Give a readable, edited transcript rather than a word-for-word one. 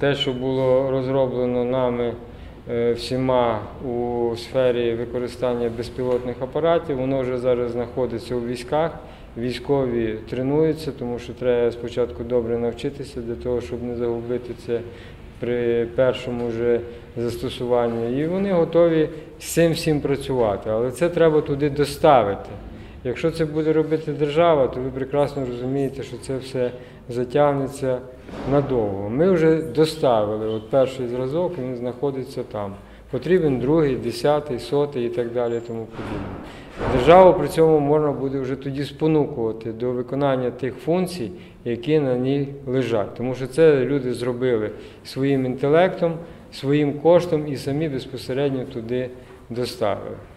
Те, що було розроблено нами всіма у сфері використання безпілотних апаратів, воно вже зараз знаходиться у військах. Військові тренуються, тому що треба спочатку добре навчитися для того, щоб не загубити це при першому вже застосуванні. І вони готові з цим всім працювати, але це треба туди доставити. Якщо це буде робити держава, то ви прекрасно розумієте, що це все затягнеться надовго. Ми вже доставили перший зразок, він знаходиться там. Потрібен другий, 10-й, 100-й і так далі, тому подібне. Державу при цьому можна буде вже тоді спонукувати до виконання тих функцій, які на ній лежать. Тому що це люди зробили своїм інтелектом, своїм коштом і самі безпосередньо туди доставили.